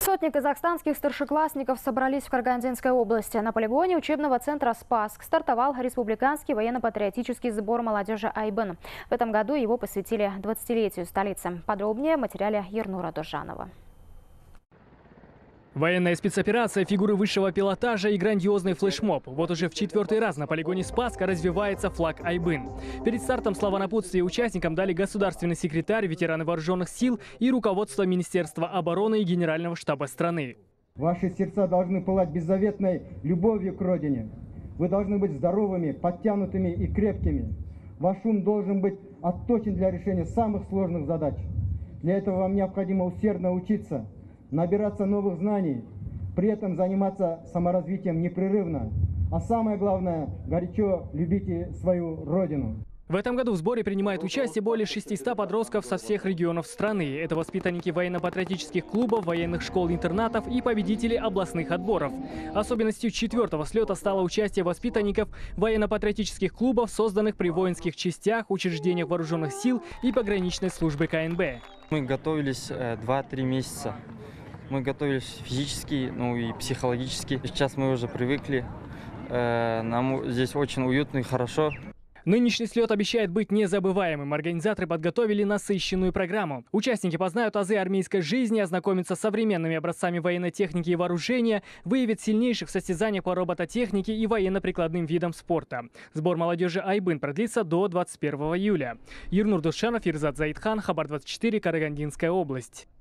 Сотни казахстанских старшеклассников собрались в Карагандинской области. На полигоне учебного центра «Спасск» стартовал республиканский военно-патриотический сбор молодежи «Айбын». В этом году его посвятили 20-летию столицы. Подробнее в материале Ернура Дожанова. Военная спецоперация, фигуры высшего пилотажа и грандиозный флешмоб. Вот уже в 4-й раз на полигоне Спасска развивается флаг «Айбын». Перед стартом слова напутствия участникам дали государственный секретарь, ветераны вооруженных сил и руководство Министерства обороны и Генерального штаба страны. Ваши сердца должны пылать беззаветной любовью к родине. Вы должны быть здоровыми, подтянутыми и крепкими. Ваш ум должен быть отточен для решения самых сложных задач. Для этого вам необходимо усердно учиться, набираться новых знаний, при этом заниматься саморазвитием непрерывно. А самое главное, горячо любите свою родину. В этом году в сборе принимает участие более 600 подростков со всех регионов страны. Это воспитанники военно-патриотических клубов, военных школ-интернатов и победители областных отборов. Особенностью 4-го слета стало участие воспитанников военно-патриотических клубов, созданных при воинских частях, учреждениях вооруженных сил и пограничной службы КНБ. Мы готовились 2-3 месяца. Мы готовились физически, и психологически. Сейчас мы уже привыкли. Нам здесь очень уютно и хорошо. Нынешний слет обещает быть незабываемым. Организаторы подготовили насыщенную программу. Участники познают азы армейской жизни, ознакомятся с современными образцами военной техники и вооружения, выявят сильнейших в состязаниях по робототехнике и военно-прикладным видам спорта. Сбор молодежи «Айбын» продлится до 21 июля. Ернур Дожанов, Ирзат Заидхан, Хабар 24, Карагандинская область.